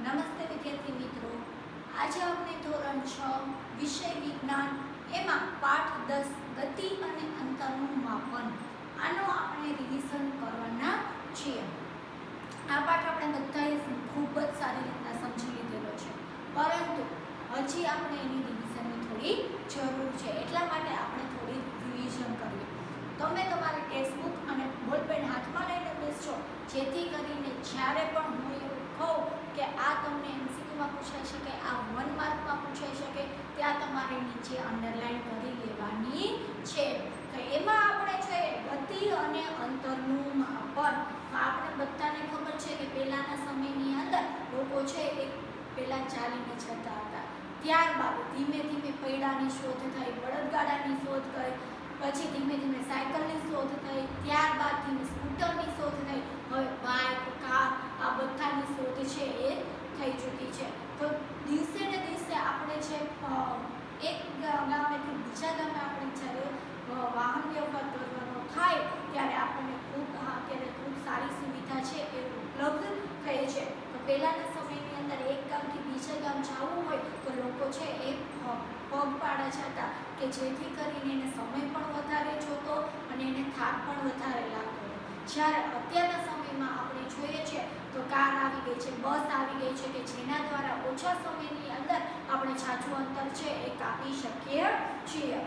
નમસ્તે વિદ્યાર્થી મિત્રો, આજે આપણે ધોરણ 6 વિષય વિજ્ઞાન એમાં પાઠ 10 ગતિ અને અંતરનું માપન આનો આપણે રિવિઝન કરવાના છીએ। આ પાઠ આપણે બધાએ ખૂબ જ સારી રીતના સમજી લીધેલો છે, પરંતુ હજી આપણે એની રિવિઝનની થોડી જરૂર છે, એટલા માટે આપણે થોડી રિવિઝન કરીએ। તમે તમારી ટેક્સ્ટબુક અને બોલપેન હાથમાં લઈને બેસજો, જેથી કરીને જ્યારે પણ હું એવું કહું કે આ તમને એમસીક્યુમાં પૂછાઈ શકે, આ 1 માર્કમાં પૂછાઈ શકે, ત્યાં તમારે નીચે અંડરલાઈન કરી લેવાની છે। તો એમાં આપણે જોઈએ ગતિ અને અંતરનું માપન। આપણે બધાને ખબર છે કે પહેલાંના સમયની અંદર લોકો છે એ પહેલાં ચાલીને જતા હતા, ત્યારબાદ ધીમે ધીમે પૈડાની શોધ થઈ, બળદગાડાની શોધ થઈ, પછી ધીમે ધીમે સાયકલની શોધ થઈ, ત્યારબાદ ધીમે સ્કૂટરની શોધ થઈ, હવે બાઇક, કાર આ બધાની શોધ છે એ થઈ ચૂકી છે। તો દિવસે ને દિવસે આપણે છે એક ગામેથી બીજા ગામે આપણે જ્યારે વાહન વ્યવહાર કરવાનો થાય ત્યારે આપણને અત્યારે ખૂબ સારી સુવિધા છે એ ઉપલબ્ધ થઈ છે। તો પહેલાંના સમયની અંદર એક ગામથી બીજા ગામ જવું હોય તો લોકો છે એ પગપાળા જતા, કે જેથી કરીને એને સમય પણ વધારે જોતો અને એને થાક પણ વધારે લાગતો। જ્યારે અત્યારના સમયમાં આપણે જોઈએ છે તો કાર આવી ગઈ છે, બસ આવી ગઈ છે, કે જેના દ્વારા ઓછા સમયની અંદર આપણે જાજુ અંતર છે એ કાપી શકીએ છીએ।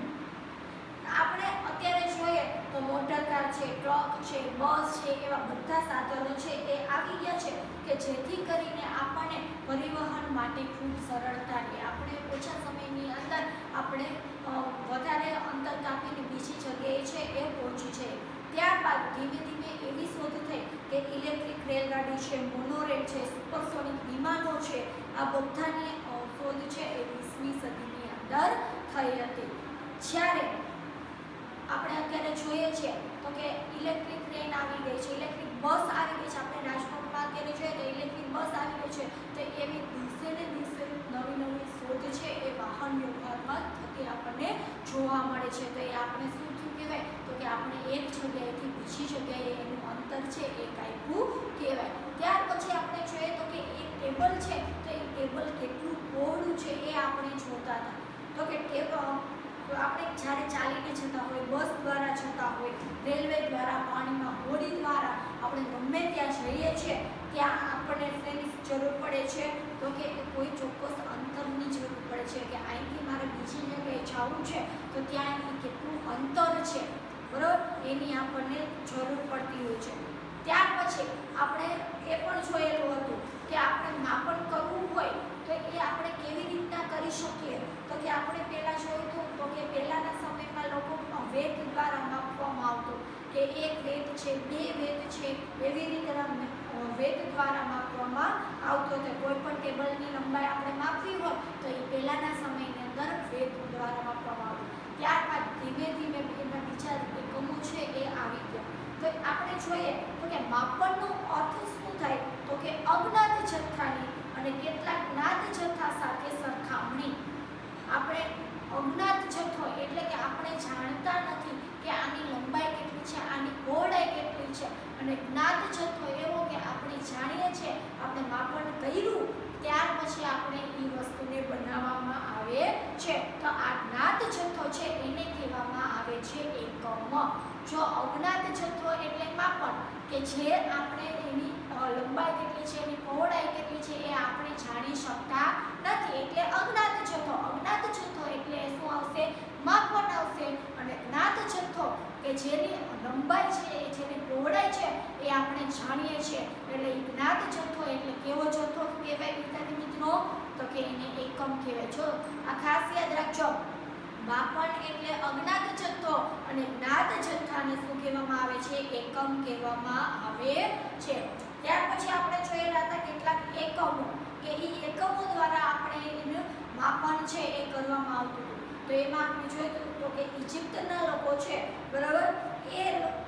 આપણે અત્યારે જોઈએ તો મોટર કાર છે, ટ્રક છે, બસ છે, એવા બધા સાધનો છે એ આવી ગયા છે કે જેથી કરીને આપણને પરિવહન માટે ખૂબ સરળતા રહે, આપણે ઓછા સમયની અંદર આપણે વધારે અંતર કાપીને બીજી જગ્યાએ છે એ પહોંચી છે। ત્યારબાદ ધીમે ધીમે એવી શોધ થઈ કે ઇલેક્ટ્રિક રેલગાડી છે, મોનોરેલ છે, સુપરસોનિક વિમાનો છે, આ બધાની શોધ છે એ 20મી સદીની અંદર થઈ હતી। જ્યારે આપણે અત્યારે જોઈએ છીએ તો કે ઇલેક્ટ્રિક ટ્રેન આવી ગઈ છે, ઇલેક્ટ્રિક બસ આવી ગઈ છે, આપણે રાજકોટમાં અત્યારે જોઈએ તો ઇલેક્ટ્રિક બસ આવી ગઈ છે। તો એવી દિવસે ને દિવસે નવી નવી શોધ છે એ વાહન વ્યવહારમાં થતી આપણને જોવા મળે છે। તો એ આપણે શું કહેવાય તો કે આપણે એક જગ્યાએથી બીજી જગ્યાએ એનું અંતર છે એ કાપ્યું કહેવાય। ત્યાર પછી આપણે જોઈએ તો કે એક ટેબલ છે તો એ ટેબલ કેટલું પહોળું છે એ આપણે જોતા હતા। તો કે આપણે જ્યારે ચાલીને જતા હોય, બસ દ્વારા જતા હોય, રેલવે દ્વારા, પાણીમાં હોડી દ્વારા આપણે ગમે ત્યાં જઈએ છીએ ત્યાં આપણને શેની જરૂર પડે છે તો કે કોઈ ચોક્કસ અંતરની જરૂર પડે છે, કે અહીંથી મારે બીજી જગ્યાએ જવું છે તો ત્યાં એની કેટલું અંતર છે, બરાબર, એની આપણને જરૂર પડતી હોય છે। ત્યાર પછી આપણે એ પણ જોયેલું હતું કે આપણે માપન કરવું હોય તો એ આપણે કેવી રીતના કરી શકીએ તો કે આપણે પહેલાં જોયું હતું તો કે પહેલાંના સમયમાં લોકો વેત દ્વારા માપવામાં આવતું, કે એક વેત છે, 2 વેત છે, એવી રીતના વેત દ્વારા માપવામાં આવતો હતો। કોઈ પણ ટેબલની લંબાઈ આપણે માપવી હોય તો એ પહેલાંના સમયની અંદર વેત દ્વારા માપવામાં આવતું। ત્યારબાદ ધીમે ધીમે એના બીજા એકમો છે એ આવી ગયા। તો આપણે જોઈએ તો કે માપનનો અર્થ શું થાય તો કે અજ્ઞાત જથ્થાની અને કેટલાક જ્ઞાત જથ્થા સાથે સરખામણી। આપણે અજ્ઞાત જથ્થો એટલે કે આપણે જાણતા નથી કે આની લંબાઈ કેટલી છે, આની પહોળાઈ કેટલી છે, અને જ્ઞાત જથ્થો એવો કે આપણે જાણીએ છીએ, આપણે માપન કર્યું ત્યાર પછી આપણે એ વસ્તુને બનાવવામાં આવે છે। તો આ જ્ઞાત જથ્થો છે એને કહેવામાં આવે છે એકમ। જો અજ્ઞાત જથ્થો એટલે માપન કે જે આપણે એની લંબાઈ કેટલી છે, એની પહોળાઈ કેટલી છે એ આપણે જાણી શકતા નથી, એટલે અજ્ઞાત જથ્થો। અજ્ઞાત જથ્થો એટલે શું આવશે, માપન આવશે। અને જ્ઞાત જથ્થો કે જેની લંબાઈ છે, જેની પહોળાઈ છે એ આપણે જાણીએ છીએ, એટલે જ્ઞાત જથ્થો એટલે કેવો જથ્થો કહેવાય વિદ્યાર્થી મિત્રો તો કે એને એકમ કહેવાય। જો આ ખાસ યાદ રાખજો, માપન એટલે અજ્ઞાત જથ્થો અને જ્ઞાત જથ્થાને શું કહેવામાં આવે છે, એકમ કહેવામાં આવે છે। ત્યાર પછી આપણે જોયેલા હતા કેટલાક એકમો, કે એ એકમો દ્વારા આપણે એનું માપન છે એ કરવામાં આવતું હતું। તો એમાં આપણે જોયું તો કે ઇજિપ્તના લોકો છે, બરાબર, એ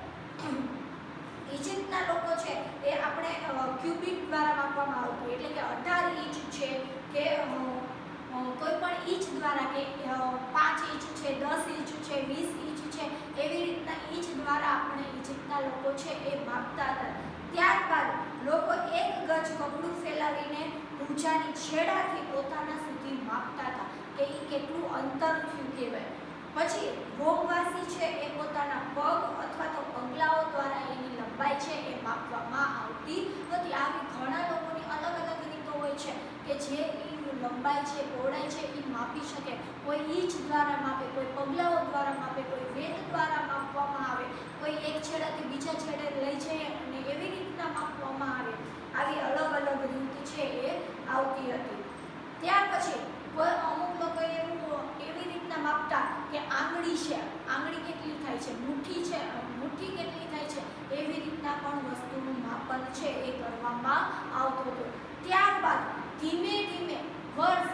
ઇજિપ્તના લોકો છે એ આપણે ક્યુબિક દ્વારા માપવામાં આવતું, એટલે કે 18 ઇંચ છે કે કોઈ પણ ઇંચ દ્વારા, કે 5 ઇંચ છે, 10 ઇંચ છે, 20 ઇંચ છે, એવી રીતના ઇંચ દ્વારા આપણે ઇજિપ્તના લોકો છે એ માપતા હતા। ત્યારબાદ લોકો એક ગજ કપડું ફેલાવીને ભૂજાની છેડાથી પોતાના સુધી માપતા હતા કે એ કેટલું અંતર થયું કહેવાય. પછી રોમવાસી છે એ પોતાના પગ અથવા તો પગલાઓ દ્વારા એની લંબાઈ છે એ માપવામાં આવતી હતી. આવી ઘણા લોકોની અલગ અલગ રીતો હોય છે કે જે લંબાઈ છે પહોળાઈ છે એ માપી શકે. કોઈ ઇંચ દ્વારા માપે, કોઈ પગલાઓ દ્વારા માપે, કોઈ વેગ દ્વારા માપવામાં આવે, કોઈ એક છેડાથી બીજા છેડે લઈ જઈએ અને એવી રીતના માપવામાં આવે. આવી અલગ અલગ રીત છે એ આવતી હતી. ત્યાર પછી અમુક લોકો એવી રીતના માપતા કે આંગળી છે, આંગળી કેટલી થાય છે, મુઠ્ઠી છે, મુઠ્ઠી કેટલી થાય છે, એવી રીતના પણ વસ્તુનું માપન છે એ કરવામાં આવતું હતું. ત્યારબાદ ધીમે ધીમે વર્ષ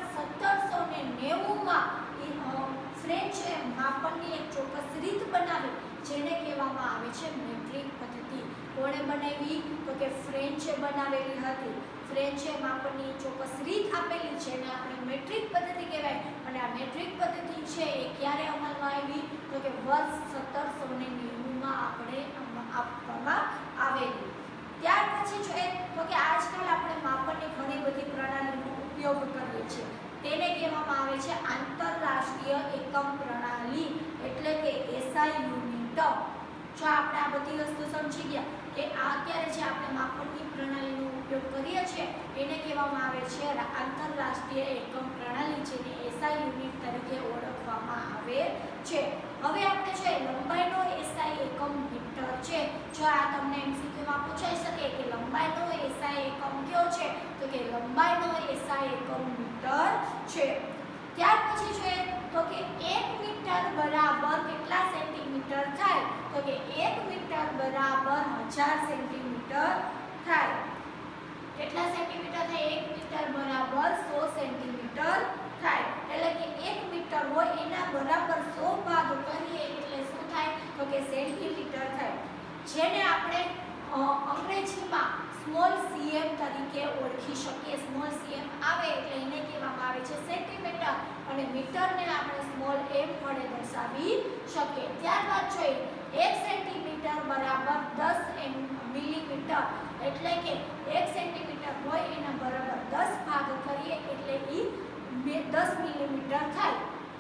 1790માં ફ્રેન્ચે માપનની એક ચોક્કસ રીત બનાવી જેને કહેવામાં આવે છે મેટ્રિક પદ્ધતિ. કોણે બનાવી? તો કે ફ્રેન્ચે બનાવેલી હતી. ફ્રેન્ચે માપનની ચોક્કસ રીત આપેલી છે જેને આપણે મેટ્રિક પદ્ધતિ કહેવાય. અને આ મેટ્રિક પદ્ધતિ છે એ ક્યારે અમલમાં આવી? તો કે વર્ષ 1790માં આપણે આપવામાં આવેલી. ત્યાર પછી જોઈએ તો કે આજકાલ આપણે માપનની ઘણી બધી પ્રણાલીનો ઉપયોગ કરીએ છીએ. તેને કહેવામાં આવે છે આંતરરાષ્ટ્રીય એકમ પ્રણાલી એટલે કે એસઆઈ યુનિટ. જો આપણે આ બધી વસ્તુ સમજી ગયા કે આ અત્યારે જે આપણે માપનની પ્રણાલીનો ઉપયોગ કરીએ છીએ એને કહેવામાં આવે છે આંતરરાષ્ટ્રીય એકમ પ્રણાલી, જેને એસઆઈ યુનિટ તરીકે ઓળખવામાં આવે છે. હવે આપણે છે લંબાઈનો એસઆઈ એકમ મીટર છે. જો આ તમને એમસીક્યુમાં પૂછાઈ શકે કે લંબાઈનો એસઆઈ એકમ કયો છે, તો કે લંબાઈનો એસઆઈ એકમ મીટર છે. ત્યાર પછી જોઈએ તો કે 1 મીટર બરાબર કેટલા સેન્ટીમીટર થાય? તો કે 1 મીટર બરાબર 1000 સેન્ટીમીટર થાય. કેટલા સેન્ટીમીટર થાય? 1 મીટર બરાબર 100 સેન્ટીમીટર થાય. એટલે કે 1 મીટર હોય એના બરાબર 100 ભાગ કરીએ એટલે શું થાય? તો કે સેન્ટીમીટર થાય. જેને આપણે અંગ્રેજીમાં સ્મોલ સીએમ તરીકે ઓળખી શકીએ. સ્મોલ સીએમ આવે એટલે એને કહેવામાં આવે છે સેન્ટીમીટર અને મીટરને આપણે સ્મોલ એમ વડે દર્શાવી શકીએ. ત્યારબાદ જોઈએ 1 સેન્ટીમીટર બરાબર 10 મિલીમીટર એટલે કે 1 સેન્ટીમીટર હોય એના બરાબર 10 ભાગ કરીએ એટલે એ 10 મિલીમીટર થાય.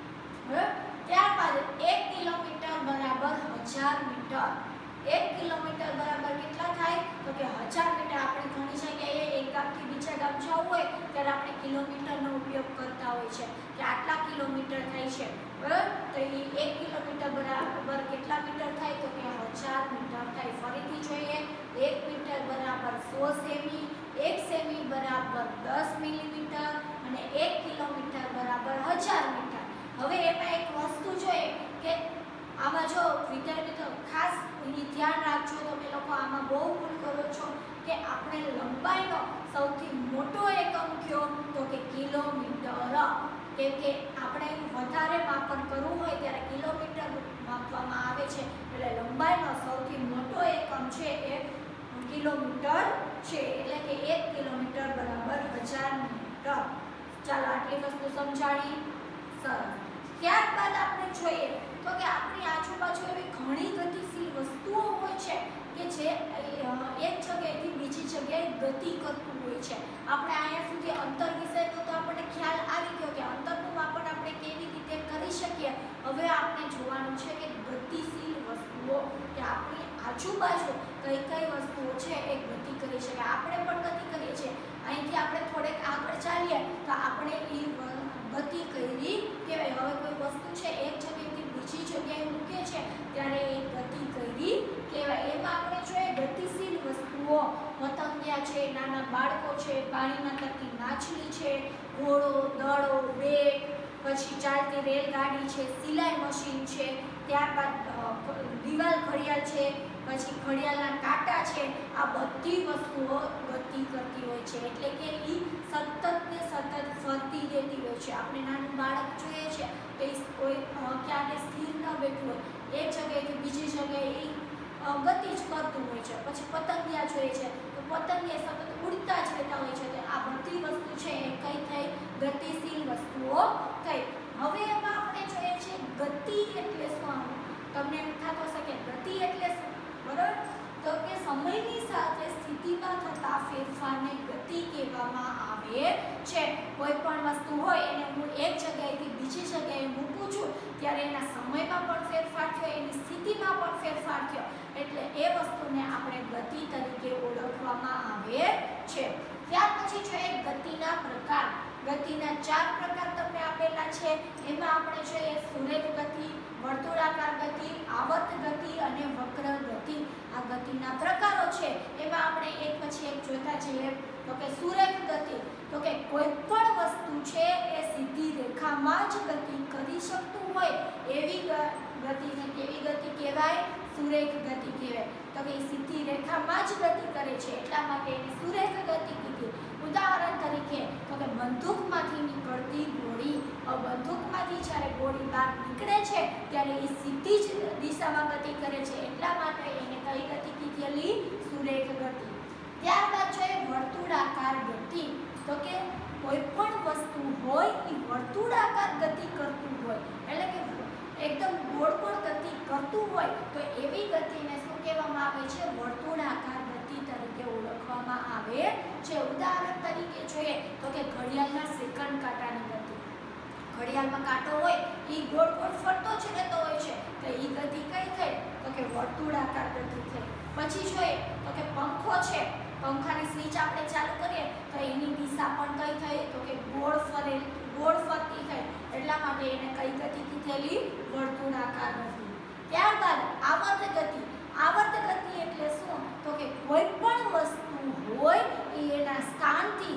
ત્યારબાદ 1 કિલોમીટર બરાબર 1000 મીટર. 1 કિલોમીટર બરાબર કેટલા થાય? તો કે 1000 મીટર. આપણે ઘણી જગ્યાએ એક ગામથી બીજા ગામ જવું હોય ત્યારે આપણે કિલોમીટરનો ઉપયોગ કરતા હોય છે કે આટલા કિલોમીટર થાય છે. બરાબર? તો એ 1 કિલોમીટર બરાબર કેટલા મીટર થાય? તો કે 1000 મીટર થાય. ફરીથી જોઈએ 1 મીટર બરાબર 100 સેમી, 1 સેમી બરાબર 10 મિલીમીટર અને 1 કિલોમીટર બરાબર 1000 મીટર. હવે એમાં એક વસ્તુ જોઈએ કે આમાં જો વિદ્યાર્થી મિત્રો ખાસ ધ્યાન રાખજો, તમે લોકો આમાં બહુ ભૂલ કરો છો કે આપણે લંબાઈનો સૌથી મોટો એકમ કયો? તો કે કિલોમીટર. કેમ કે આપણે વધારે માપન કરવું હોય ત્યારે કિલોમીટર માપવામાં આવે છે. એટલે લંબાઈનો સૌથી મોટો એકમ છે એ કિલોમીટર છે. એટલે કે 1 કિલોમીટર બરાબર 1000 મીટર. ચાલો આટલી વસ્તુ સમજાણી. સરસ. ત્યારબાદ આપણે જોઈએ તો કે આપણી આજુબાજુ એવી ઘણી ગતિશીલ વસ્તુઓ હોય છે કે જે એક જગ્યાએથી બીજી જગ્યાએ ગતિ કરતું હોય છે. આપણે અહીંયા સુધી અંતર વિશેનો તો આપણને ખ્યાલ આવી ગયો કે અંતરનું માપન આપણે કેવી રીતે કરી શકીએ. હવે આપણે જોવાનું છે કે ગતિશીલ વસ્તુઓ કે આપણી આજુબાજુ કઈ કઈ વસ્તુઓ છે એ ગતિ કરી શકે. આપણે પણ ગતિ કરીએ છીએ. અહીંથી આપણે થોડેક આગળ ચાલીએ તો આપણે એ ગતિ કરી કહેવાય. હવે કોઈ વસ્તુ છે એક જગ્યાએથી બીજી જગ્યાએ મૂકે છે ત્યારે એ ગતિ કરી કહેવાય. એમાં આપણે જોઈએ ગતિશીલ વસ્તુઓ પતંગિયા છે, નાના બાળકો છે, પાણીમાં તરતી માછલી છે, ઘોડો, દડો, બેગ, પછી ચાલતી રેલગાડી છે, સિલાઈ મશીન છે, ત્યારબાદ દિવાલ ઘડિયાળ છે, પછી ઘડિયાળના કાંટા છે. આ બધી વસ્તુઓ ગતિ કરતી હોય છે. એટલે કે એ સતત ને સતત ફરતી રહેતી હોય છે. આપણે નાનું બાળક જોઈએ છે તો એ કોઈ ક્યારે સ્થિર ન બેઠું હોય, એક જગ્યાએથી બીજી જગ્યાએ ગતિ જ કરતું હોય છે. પછી પતંગિયા જોઈએ છે તો પતંગિયા સતત ઉડતા જ રહેતા હોય છે. તો આ બધી વસ્તુ છે એ કઈ થઈ? ગતિશીલ વસ્તુઓ થઈ. હવે એમાં આપણે જોઈએ છે ગતિ એટલે શું? તમને એમ થતું હશે કે ગતિ એટલે શું? બરાબર? તો કે સમયની સાથે સ્થિતિમાં થતા ફેરફારને ગતિ કહેવામાં આવે આવે છે. કોઈ પણ વસ્તુ હોય એને હું એક જગ્યાએથી બીજી જગ્યાએ મૂકું છું ત્યારે એના સમયમાં પણ ફેરફાર થયો, એની સ્થિતિમાં પણ ફેરફાર થયો, એટલે એ વસ્તુને આપણે ગતિ તરીકે ઓળખવામાં આવે છે. ત્યાર પછી છે ગતિના પ્રકાર. ગતિના 4 પ્રકાર તમને આપેલા છે. એમાં આપણે જોઈએ સુરેખ ગતિ, વર્તુળાકાર ગતિ, આવર્ત ગતિ અને વક્ર ગતિ. આ ગતિના પ્રકારો છે એમાં આપણે એક પછી એક જોતા જઈએ. તો કે સુરેખ ગતિ, તો કે કોઈ પણ વસ્તુ છે એ સીધી રેખામાં જ ગતિ કરી શકતું હોય એવી ગતિને કેવી ગતિ કહેવાય? સુરેખ ગતિ કહેવાય. તો કે સીધી રેખામાં જ ગતિ કરે છે એટલા માટે એને સુરેખ ગતિ કીધી. ઉદાહરણ તરીકે તો કે બંદૂકમાંથી નીકળતી ગોળી, બંદૂકમાંથી જ્યારે ગોળી બહાર નીકળે છે ત્યારે એ સીધી જ દિશામાં ગતિ કરે છે એટલા માટે એને કઈ ગતિ કીધેલી? સુરેખ ગતિ. ત્યારબાદ છે વર્તુળાકાર ગતિ. તો કે કોઈ પણ વસ્તુ હોય એ વર્તુળાકાર ગતિ કરતું હોય એટલે કે એકદમ ગોળ ગોળ ગતિ કરતું હોય તો એવી ગતિને શું કહેવામાં આવે છે? વર્તુળાકાર ગતિ તરીકે ઓળખવામાં આવે છે. ઉદાહરણ તરીકે જોઈએ તો કે ઘડિયાળના સેકન્ડ કાંટાની ગતિ. ઘડિયાળમાં કાંટો હોય એ ગોળ ગોળ ફરતો જ રહેતો હોય છે તો એ ગતિ કઈ થઈ? તો કે વર્તુળાકાર ગતિ થઈ. પછી જોઈએ તો કે પંખો છે, પંખાની સ્વિચ આપણે ચાલુ કરીએ તો એની દિશા પણ કઈ થઈ? તો કે ગોળ ફરતી થઈ એટલા માટે એને કઈ ગતિ કીધેલી? વર્તુળાકાર ગતિ. ત્યારબાદ આવર્ત ગતિ. આવર્ત ગતિ એટલે શું? તો કે કોઈ પણ વસ્તુ હોય એ એના સ્થાનથી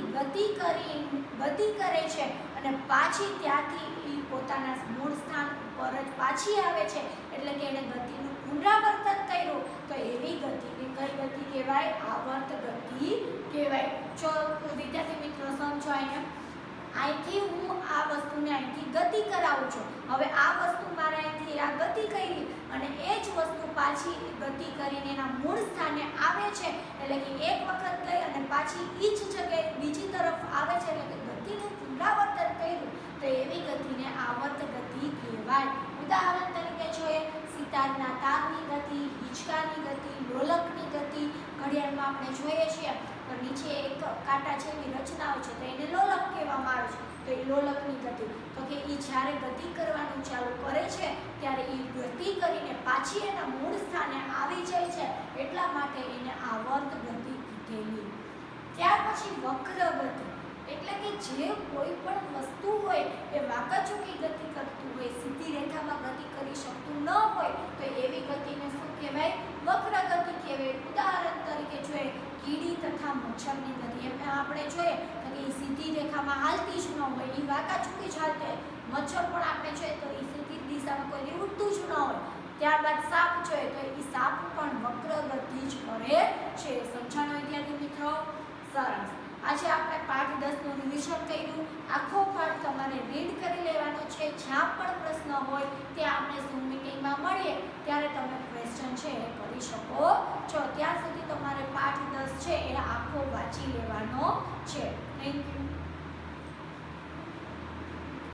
ગતિ કરે છે અને પાછી ત્યાંથી એ પોતાના મૂળ સ્થાન પર જ પાછી આવે છે એટલે કે એને ગતિનું પુનરાવર્તન કર્યું તો એવી ગતિને કઈ ગતિ કહેવાય? આવર્ત ગતિ કહેવાય. જો વિદ્યાર્થી મિત્રો સમજો અહીંથી હું આ વસ્તુને અહીંથી ગતિ કરાવું છું. હવે આ વસ્તુ મારે અહીંથી આ ગતિ કરી અને એ જ વસ્તુ પાછી ગતિ કરીને એના મૂળ સ્થાને આવે છે એટલે કે એક વખત ગઈ અને પાછી એ જ જગ્યાએ બીજી તરફ આવે છે એટલે કે ગતિનું પુનરાવર્તન કર્યું તો એવી ગતિને આવર્ત ગતિ કહેવાય. ઉદાહરણ તરીકે જોઈએ સિતારના તારની ગતિ, હિંચકાની ગતિ, લોલકની ગતિ. ઘડિયાળમાં આપણે જોઈએ છીએ તો નીચે એક કાંટા જેવી રચનાઓ છે તો એને લોલક કહેવામાં આવે છે. તો એ લોલકની ગતિ તો કે એ જ્યારે ગતિ કરવાનું ચાલુ કરે છે ત્યારે એ ગતિ કરીને પાછી એના મૂળ સ્થાને આવી જાય છે એટલા માટે એને આવર્ત ગતિ કીધેલી. ત્યાર પછી વક્ર ગતિ એટલે કે જે કોઈ પણ વસ્તુ હોય એ વાંકાચૂકી ગતિ કરતું હોય, સીધી રેખામાં ગતિ કરી શકતું ન હોય તો એવી ગતિને શું કહેવાય? વક્ર ગતિ કહેવાય. ઉદાહરણ તરીકે જોઈએ કીડી તથા મચ્છરની ગતિ. એમાં આપણે જોઈએ તો કે એ સીધી રેખામાં હાલતી જ ન હોય, એ વાંકાચૂકી જ હાલતી હોય. મચ્છર પણ આપણે જોઈએ તો એ સીધી દિશામાં કોઈ ઉડતું જ ન હોય. ત્યારબાદ સાપ જોઈએ તો એ સાપ પણ વક્ર ગતિ જ કરે છે. સમજાણો વિદ્યાર્થી મિત્રો? સરસ. આજે આપણે પાઠ 10 નું રિવિઝન કર્યું. આખો પાઠ તમારે રીડ કરી લેવાનો છે. જ્યાં પણ પ્રશ્ન હોય ત્યાં આપણે ઝૂમ મીટિંગમાં મળીએ ત્યારે તમે ક્વેશ્ચન છે એ કરી શકો છો. ત્યાં સુધી તમારે પાઠ 10 છે એ આખો વાંચી લેવાનો છે. Thank you.